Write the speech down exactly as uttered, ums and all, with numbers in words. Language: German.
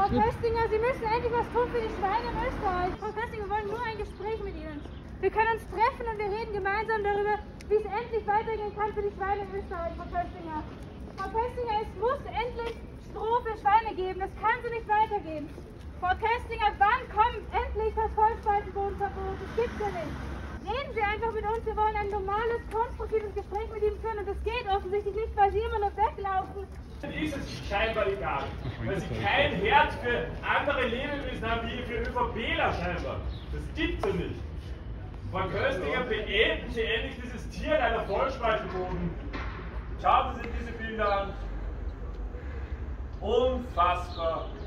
Frau Köstinger, Sie müssen endlich was tun für die Schweine in Österreich. Frau Köstinger, wir wollen nur ein Gespräch mit Ihnen. Wir können uns treffen und wir reden gemeinsam darüber, wie es endlich weitergehen kann für die Schweine in Österreich, Frau Köstinger. Frau Köstinger, es muss endlich Stroh für Schweine geben. Das kann so nicht weitergehen. Frau Köstinger, wann kommt endlich das Vollspaltenbodenverbot? Das gibt's ja nicht. Reden Sie einfach mit uns. Wir wollen ein normales, konstruktives Gespräch mit Ihnen führen und das geht offensichtlich nicht, weil Sie immer noch weglaufen. Ist es scheinbar egal, weil sie kein Herz für andere Lebewesen haben wie für ÖVPler scheinbar. Das gibt es nicht. Frau Köstinger, beenden Sie endlich dieses Tier in einer Vollspaltenboden. Schauen Sie sich diese Bilder an. Unfassbar.